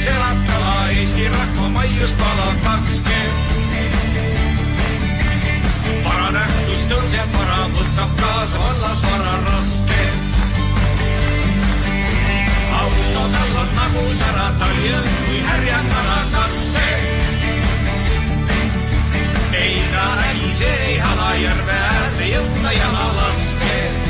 meres elab kala, Eesti rahva maius kala kaske. Varanähtus tõuseb vara, võtab kaasa vallas vara raske. Autodel on nagu sära, taljem kui härjakala kaske. Ei ta äise, ei hala järve äärde jõuda jala laske.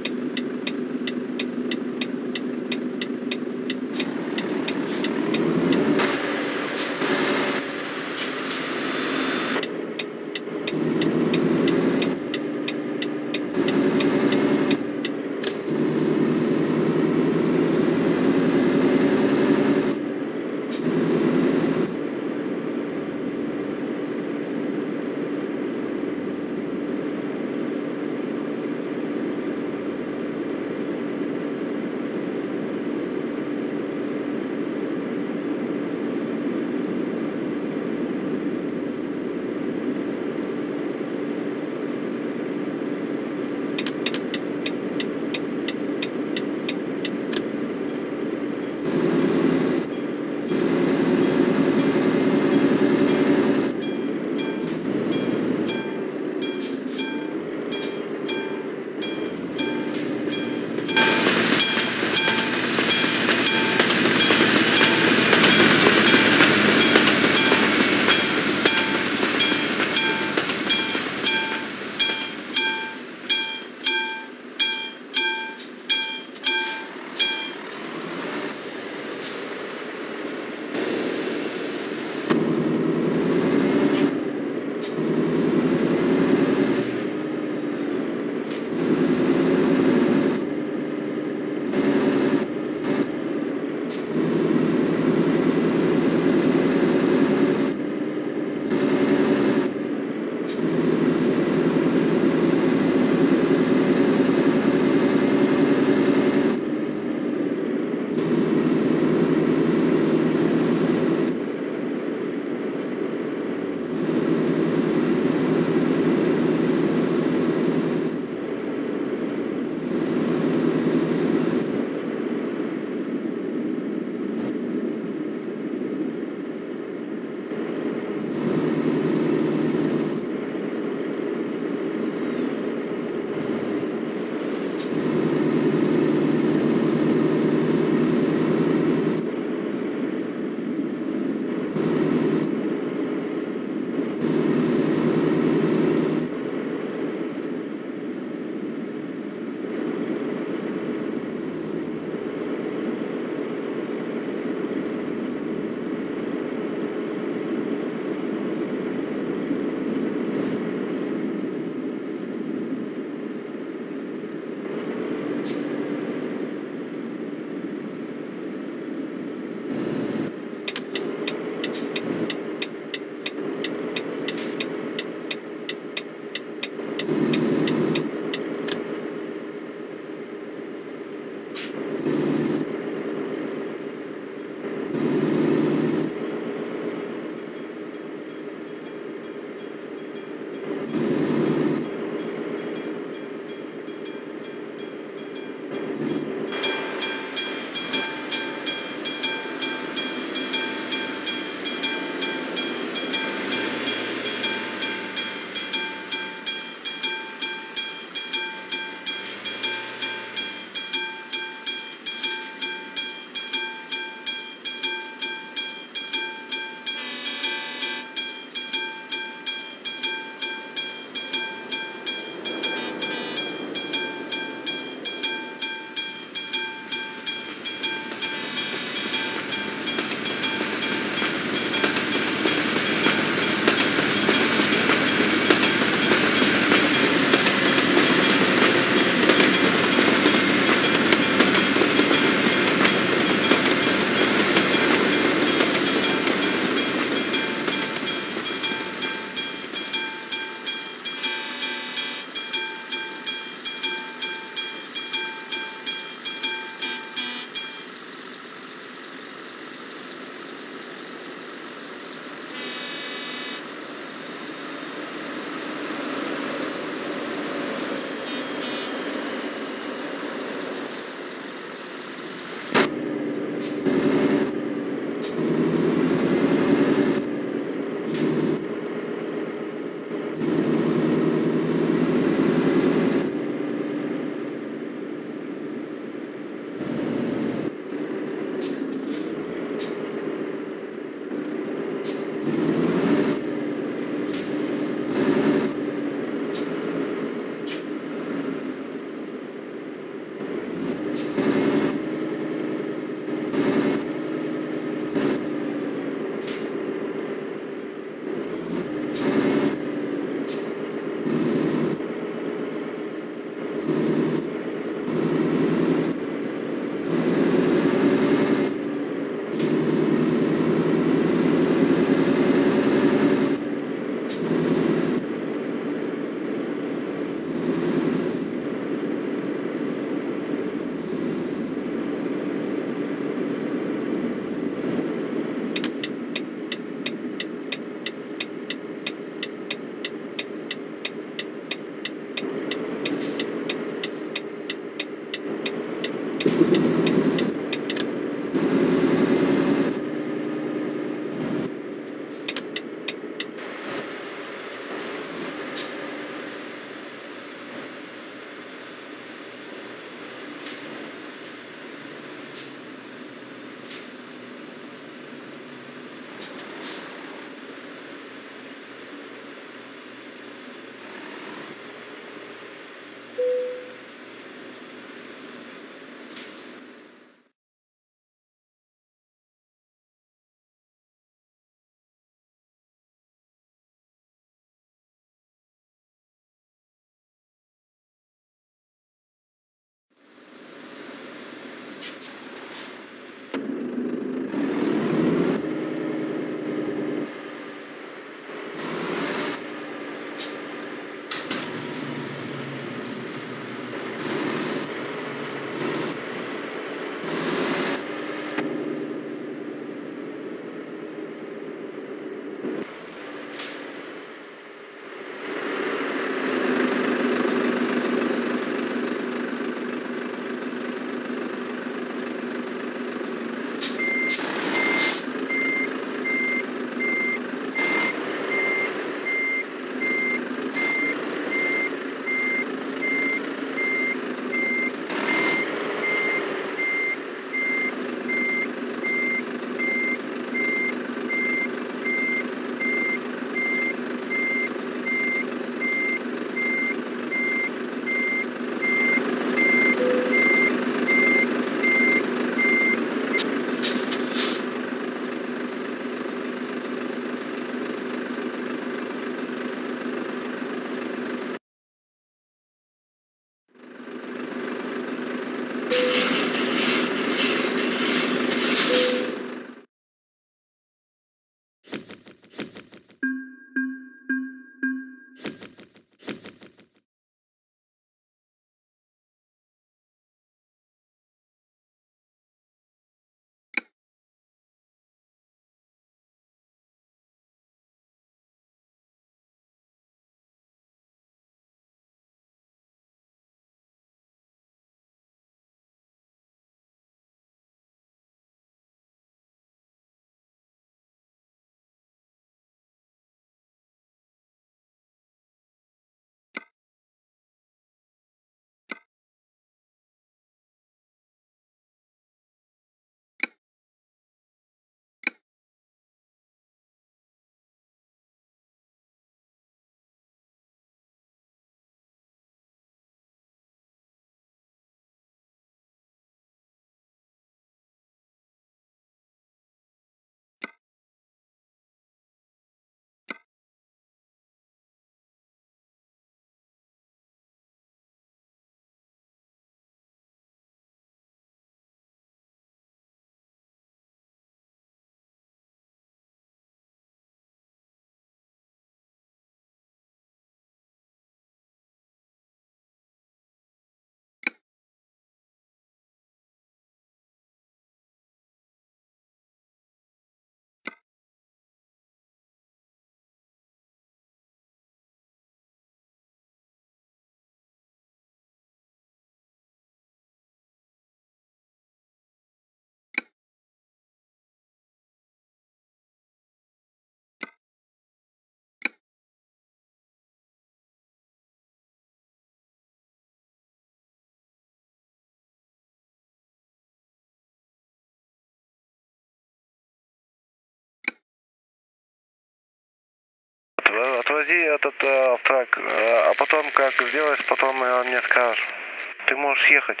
отвози этот трак, а потом как сделаешь, потом мне скажешь. Ты можешь ехать.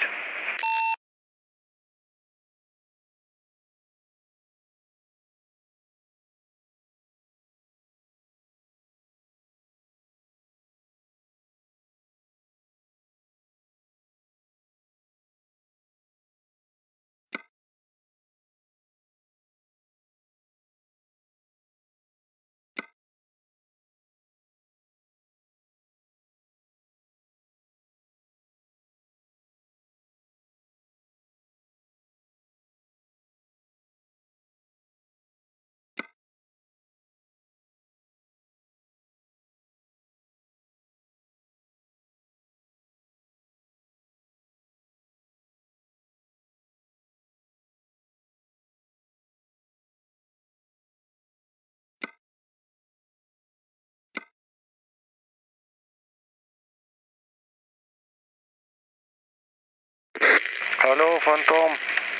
Алло, Фантом.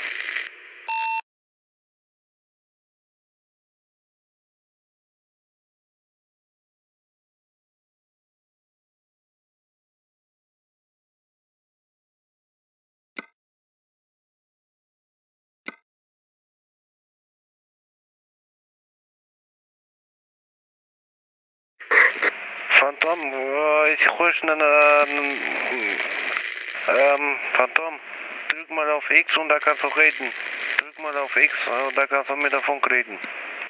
Фантом, если хочешь, Фантом, drück mal auf X und da kannst du reden. Drück mal auf X und da kannst du mit der Funk reden.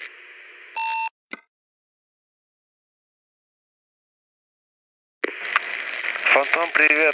Фантом, привет.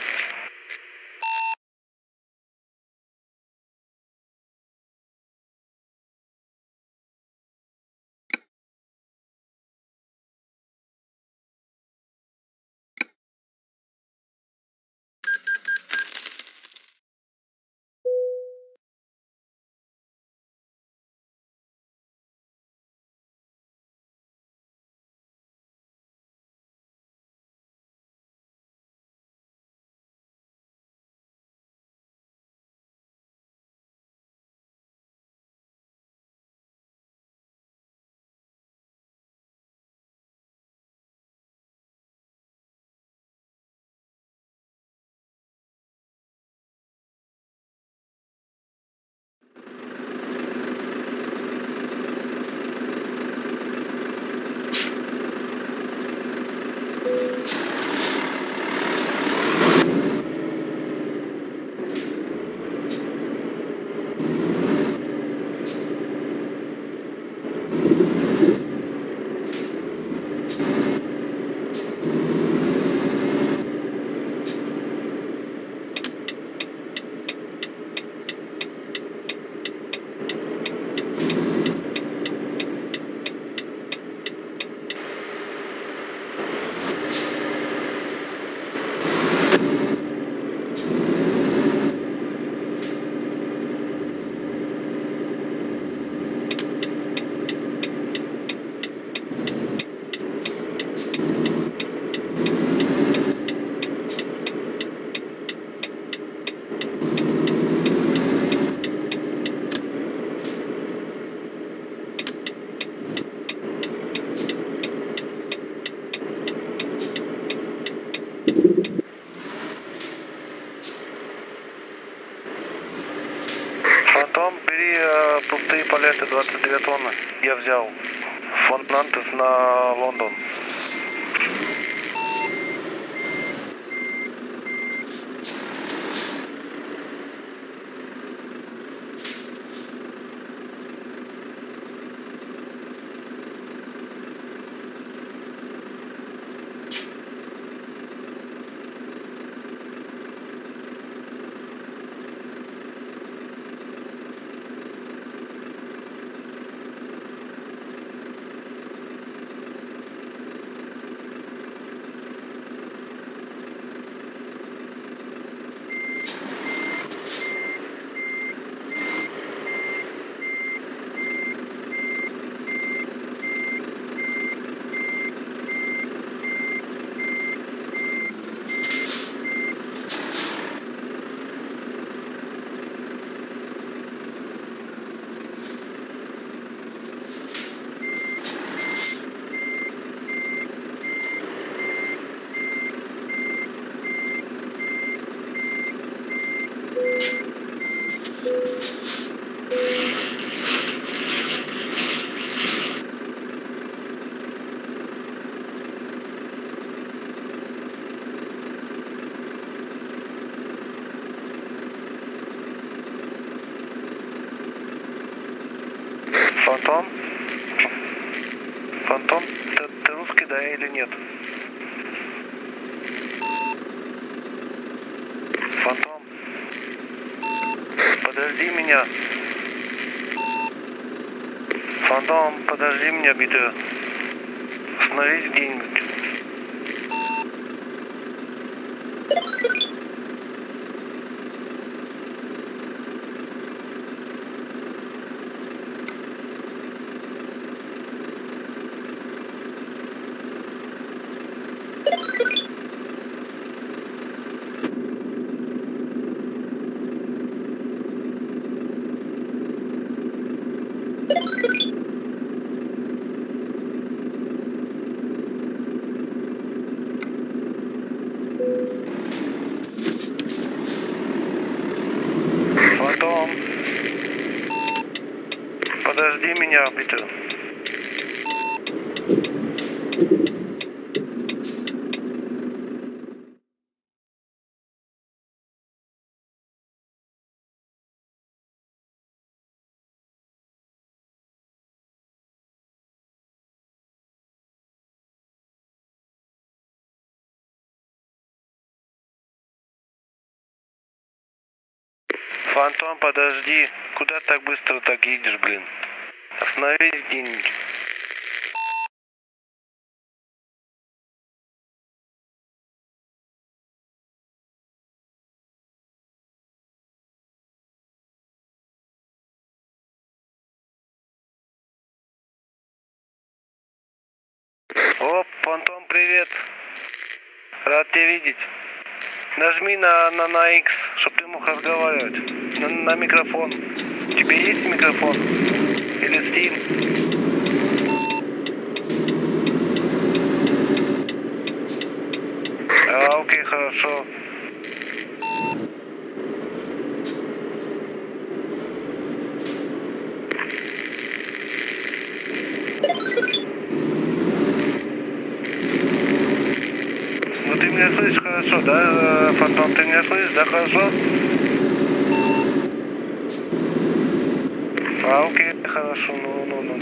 Фантом, бери пустые палеты 22 тонны. Я взял. Фонд Нантес на Лондон. Фантом? Фантом, ты русский, да, или нет? Фантом, подожди меня. Фантом, подожди меня, bitte. Остановись где-нибудь. Фантом, подожди меня, bitte. Фантом, подожди. Куда так быстро так едешь, блин? Остановись где-нибудь. О, Фантом, привет. Рад тебя видеть. Нажми на X, чтобы ты мог разговаривать. На микрофон. У тебя есть микрофон? Или Steam? Окей, хорошо. Ну ты меня слышишь хорошо, да, Фантом, ты меня слышишь, да, хорошо? Окей, хорошо, ну.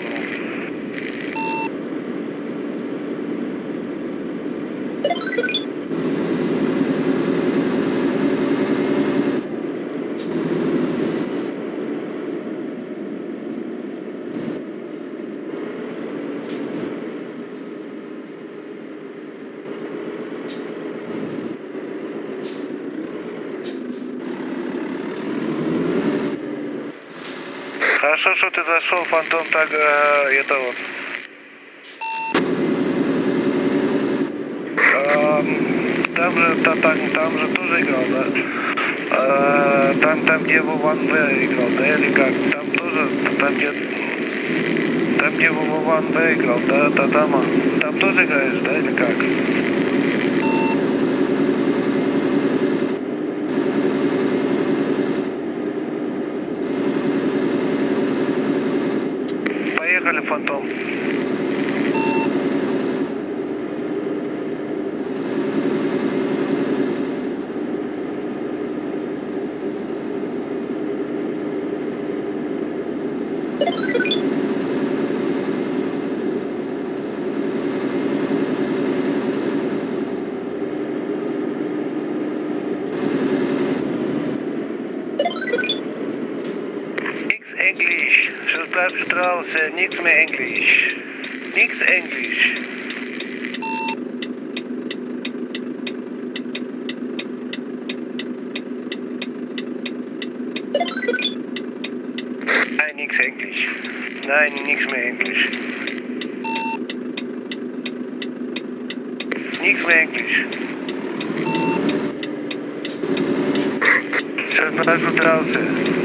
Хорошо, что ты зашел, Фантом, так, это вот. Там же тоже играл, да? Там где Вован В играл, да, или как? Там тоже, там где Вован В играл, да, там тоже играешь, да, или как? Поехали, Фантом. English. Сейчас bleibst du draußen. Nichts mehr Englisch. Nichts Englisch. Nein, nichts Englisch. Nein, nichts mehr Englisch. Nichts mehr Englisch. Сейчас bleibst du draußen.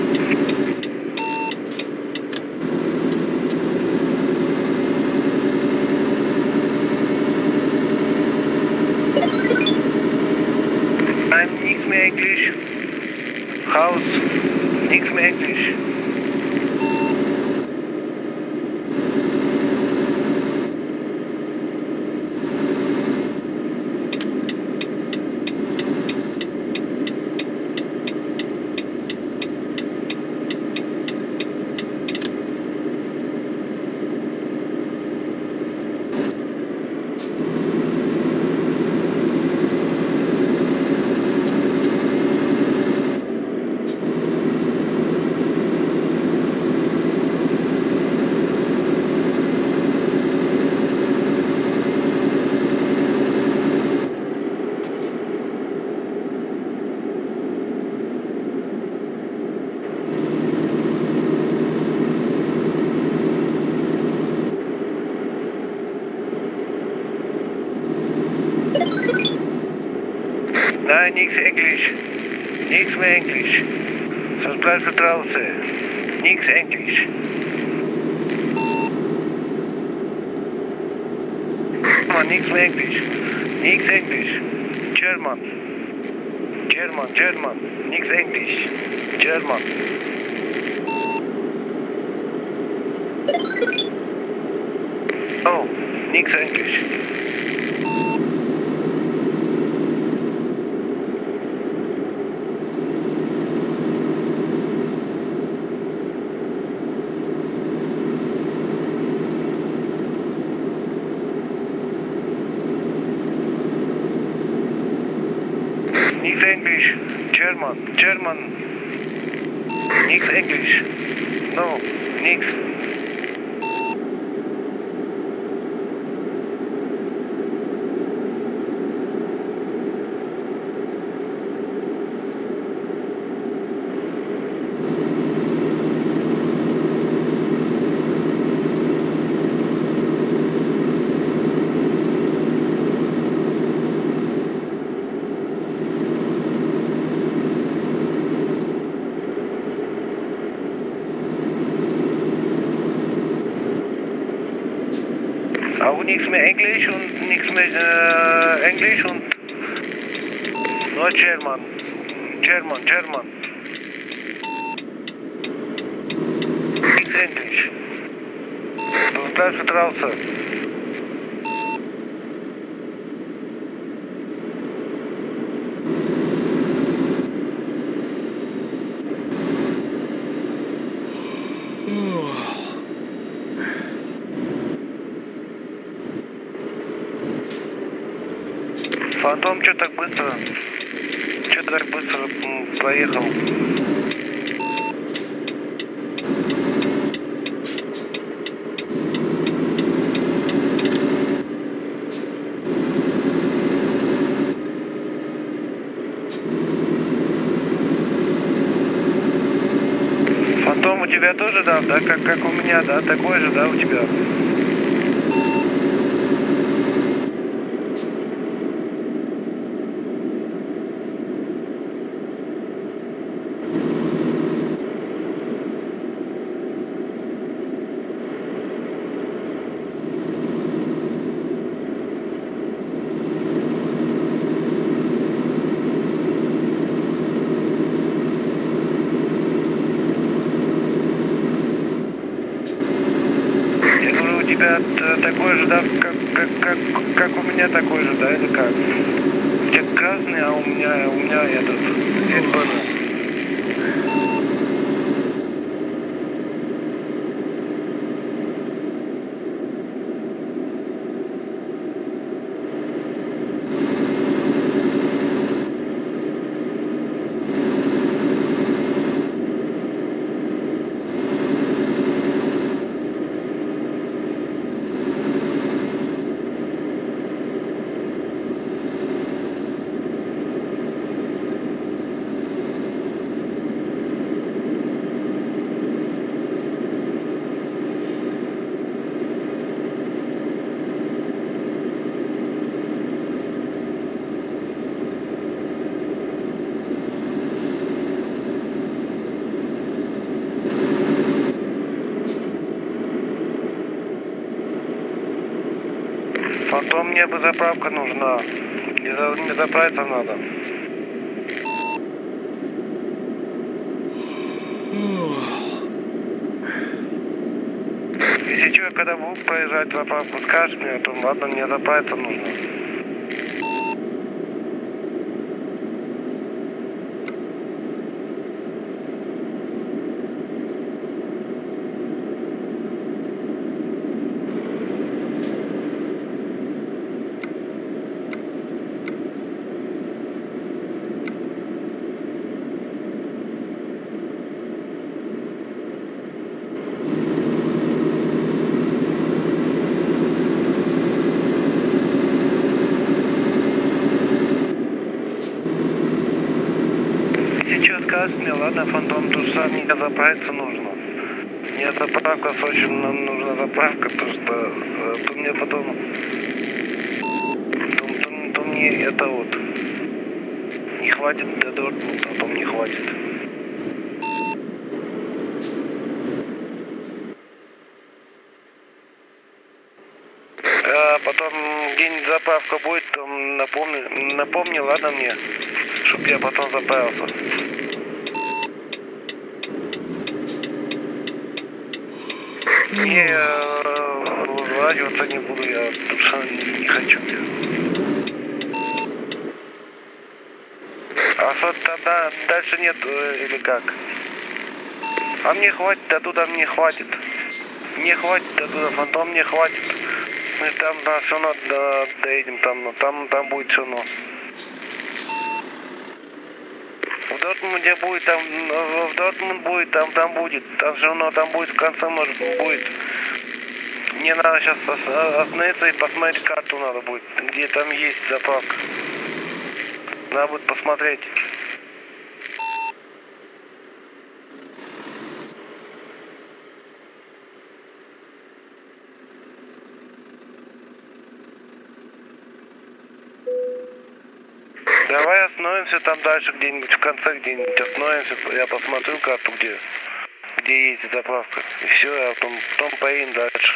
Nichts mehr Englisch. Haus. Nichts mehr Englisch. Nein, nichts Englisch. Nichts mehr Englisch. Sonst bleibst du draußen. Nichts Englisch. Man, nichts mehr Englisch. Nichts Englisch. German. German, German. Nichts Englisch. German. Oh, nichts Englisch. Nichts Englisch. German, German. Nichts Englisch. No, nichts. Auch nichts mehr Englisch und nichts mehr Englisch und nur German. German, German. Nichts Englisch. Sonst bleibst du draußen. Фантом, что так быстро? Что так быстро проехал? Фантом у тебя тоже, да, как у меня, да, такой же, да, у тебя? У тебя такой же, да, как у меня такой же, да, или как? У тебя красный, а у меня этот, здесь было. Фантом, мне бы заправка нужна. Мне заправиться надо. Если что, когда буду проезжать заправку, скажешь мне, то ладно, мне заправиться нужно. Сейчас скажешь мне, ладно, Фантом, тут сам мне заправиться нужно. Мне заправка, срочно нам нужна заправка, потому что то мне потом... То мне это вот... хватит до Дортмунда, потом не хватит. А потом где-нибудь заправка будет, там напомни, ладно мне, чтоб я потом заправился. Не, радиоться не буду, я душа не хочу. А что тогда дальше нет или как? А мне хватит, до туда мне хватит. Мне хватит, до туда фантом мне хватит. Мы там все равно доедем, там будет все равно. В Дортмунде будет, в Дортмунд будет, там будет. Там все равно, там будет в конце, может, будет. Мне надо сейчас остановиться и посмотреть карту надо будет, где там есть заправка. Надо будет посмотреть. Давай остановимся там дальше где-нибудь, в конце где-нибудь остановимся, я посмотрю карту, где есть заправка. И все, я потом поедем дальше.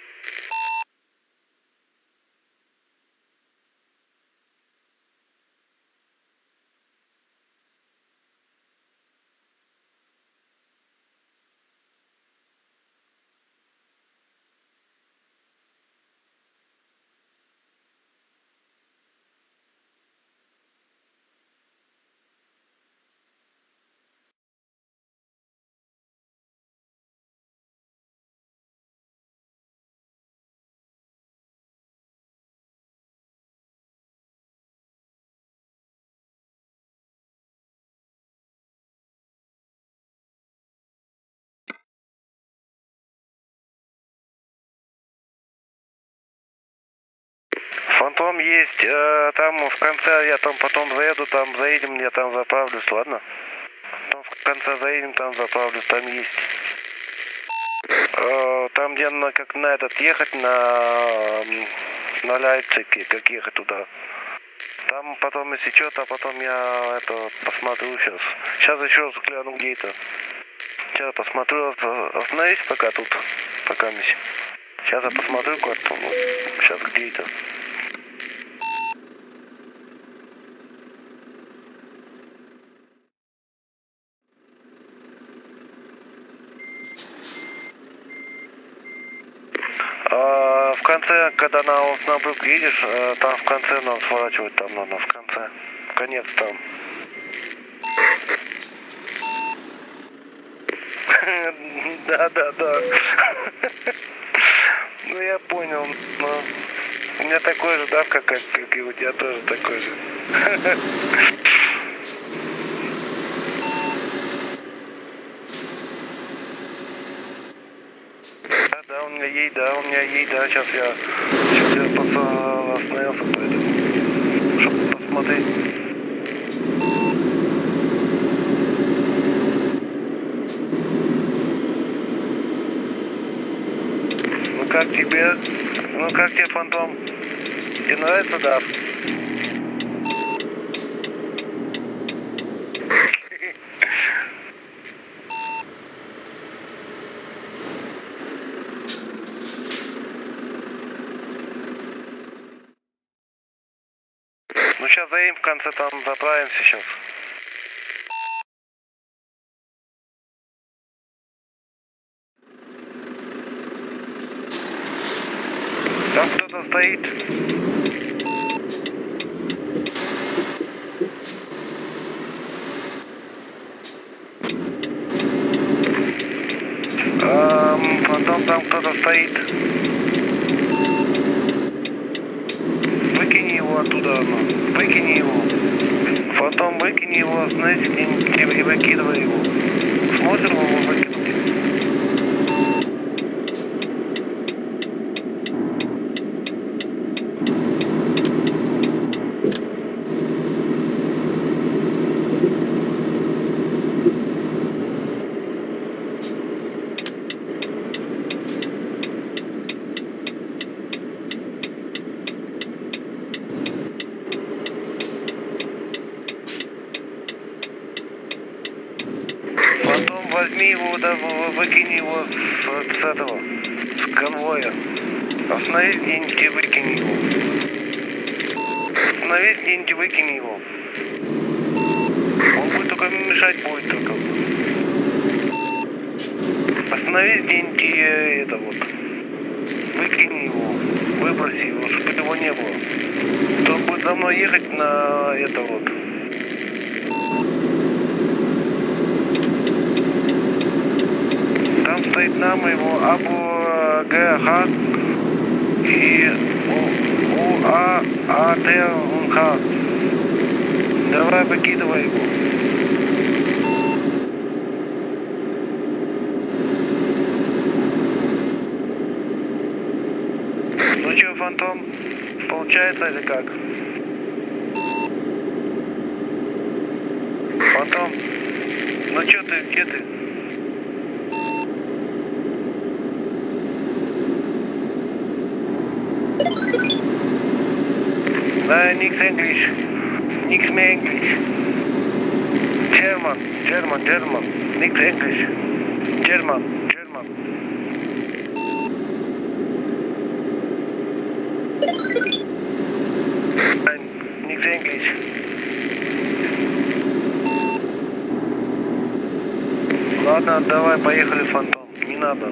Фантом есть, там в конце, я там потом заеду, там заедем, я там заправлюсь, ладно? Там в конце заедем, там заправлюсь, там есть. Там где как на этот ехать, на Лейпциг, как ехать туда. Там потом, если что-то, потом я это посмотрю сейчас. Сейчас еще раз гляну, где это. Сейчас посмотрю, остановись пока тут, пока мисс. Сейчас я посмотрю карту, ну, сейчас где это. В конце, когда на Оснабрюк едешь, там в конце надо сворачивать, там надо в конце. Конец там. Да. Ну я понял, но у меня такой же давка, как и у тебя тоже такой же. Да, у меня есть, сейчас я остановился, поэтому, чтобы посмотреть. Ну как тебе фантом? Тебе нравится, да? Ну сейчас заедем в конце, там заправимся сейчас. Там кто-то стоит. Потом там кто-то стоит. Выкини его оттуда, выкини его. Потом выкини его, знаете, не выкидывай его. Смотрим его выкинуть. возьми его, да, выкини его с этого, с конвоя. Остановись где-нибудь и выкини его. Остановись где-нибудь и выкини его. Он будет только мешать, будет только. Остановись где-нибудь и это вот. Выкини его, выброси его, чтобы его не было. То он будет за мной ехать на это вот. Там стоит нам его Абу ГХ и УААТХ. Давай выкидывай его. Ну что, Фантом, получается или как? Фантом, ну что ты, где ты? Nix English. Nix mehr Englisch. German. Nix Englisch. German. Nein, nix Englisch. Ладно, давай, поехали, Фантом. Не надо.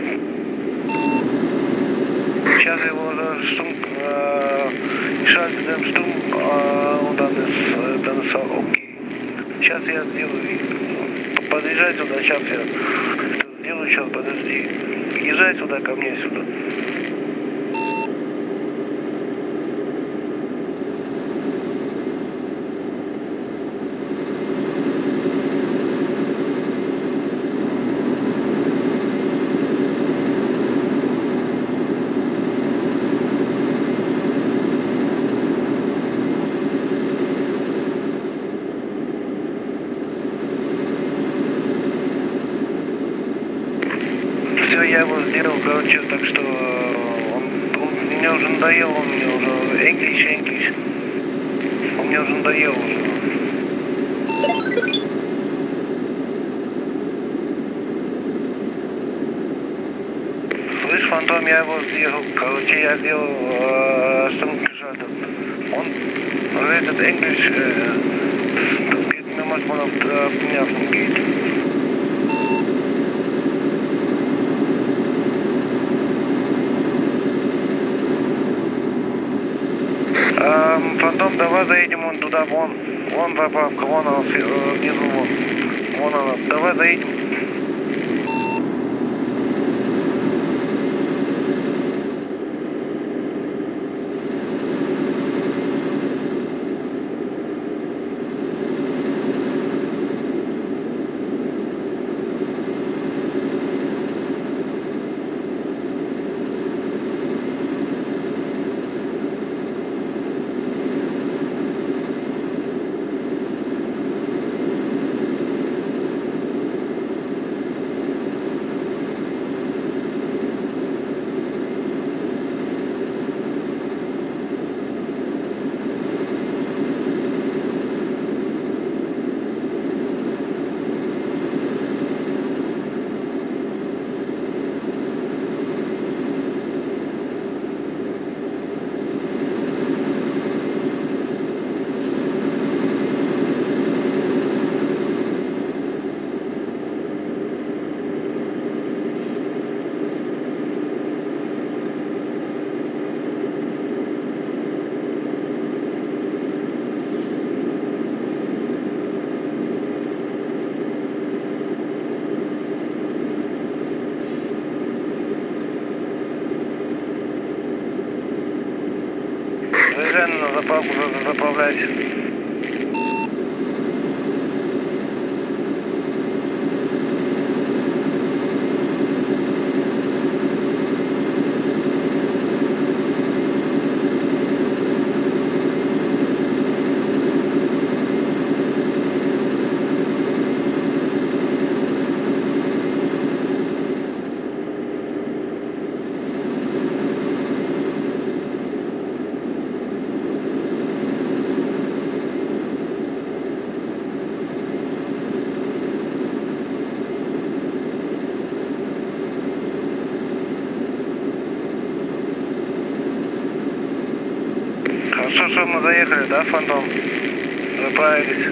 Сейчас я его уже шаг штум, und dann ist окей. Сейчас я сделаю. Подъезжай сюда, сейчас я сделаю, сейчас, подожди. Езжай сюда, ко мне сюда. Все, я его сделал, короче, так что он мне уже надоел, он мне уже English. Он мне уже надоел уже. Слышь, Фантом, я его сделал, короче, я сделал Stummgeschaltet. Он redet Englisch, das geht mir manchmal auf die Nerven geht. Фантом, давай заедем вон туда, вон заправка, вон она внизу, вон она, давай заедем. Заезжай на заправку, заправляйся. что мы заехали, да, Фантом? Заправились.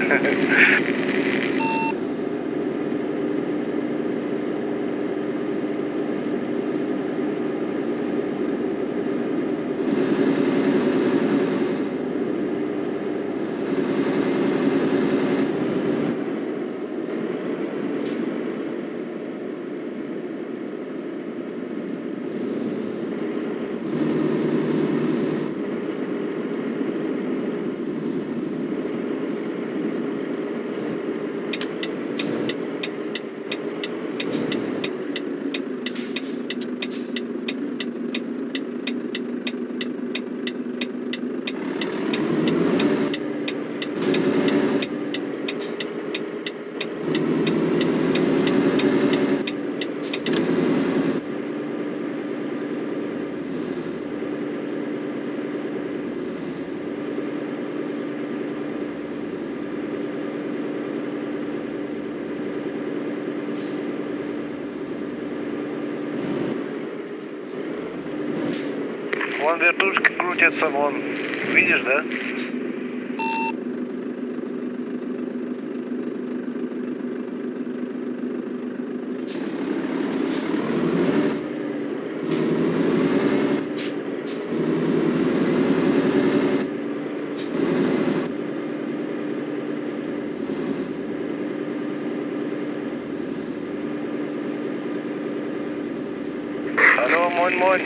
Вон вертушки крутятся, вон. Видишь, да? Алло, монь.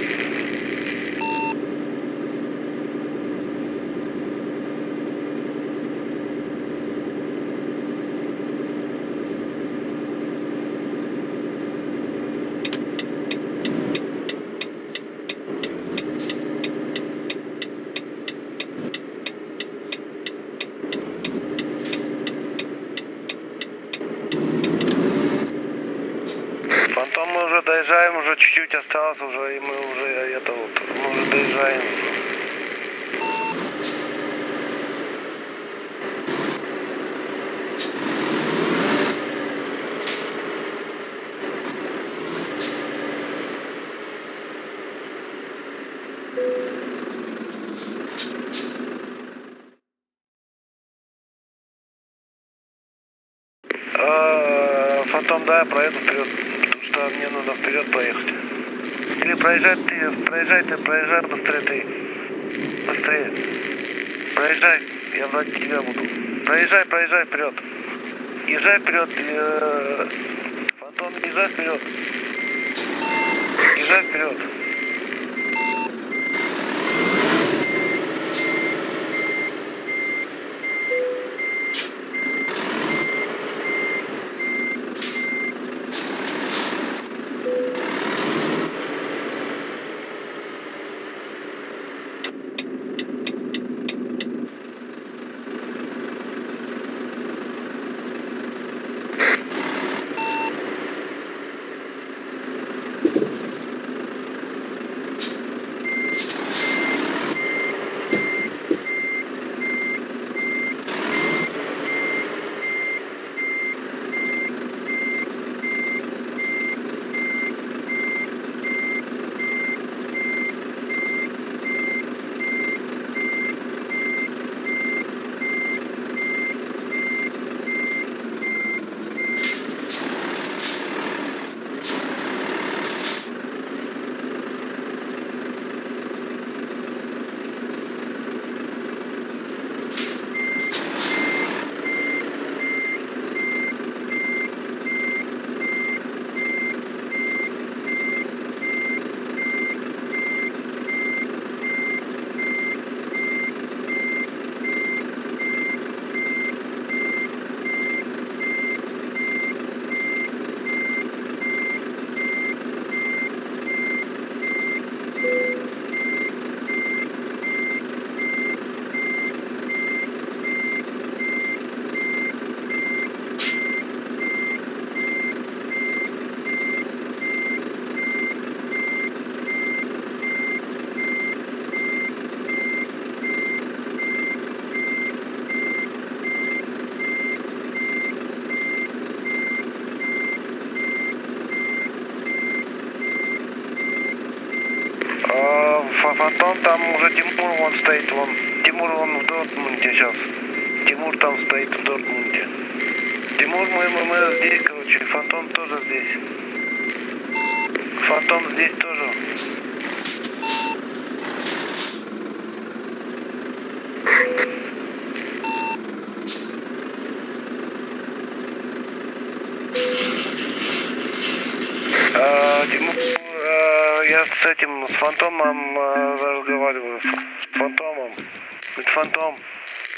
Фантом, мы уже доезжаем, уже чуть-чуть осталось уже, и мы уже мы уже доезжаем. Фантом, да, я проеду вперед, потому что мне нужно вперед поехать. Или проезжай быстрее ты. Быстрее. Проезжай, я вроде тебя буду. Проезжай вперед. Езжай вперед. Фантом, езжай вперед. Езжай вперед. Фантом, там уже Тимур вон стоит, вон Тимур, он в Дортмунде сейчас. Тимур там стоит в Дортмунде. Тимур, мы здесь, короче, Фантом тоже здесь. Фантом здесь тоже. Тимур, я с этим, с Фантомом разговариваю. С Фантомом. Это Фантом.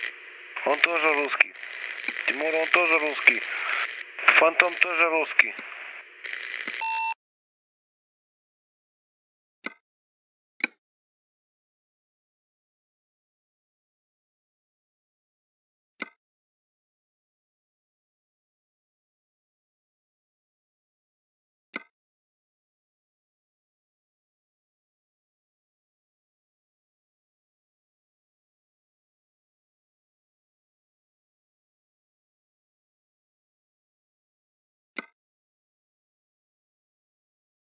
Он тоже русский. Тимур, он тоже русский. Фантом тоже русский.